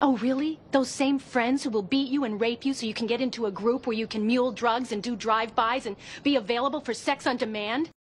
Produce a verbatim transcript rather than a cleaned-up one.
Oh, really? Those same friends who will beat you and rape you so you can get into a group where you can mule drugs and do drive-bys and be available for sex on demand?